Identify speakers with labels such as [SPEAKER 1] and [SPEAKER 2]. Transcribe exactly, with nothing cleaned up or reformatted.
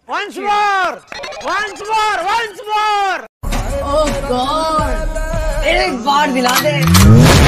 [SPEAKER 1] Once more! Once more! Once more!
[SPEAKER 2] Oh God! एक बार दिला दे।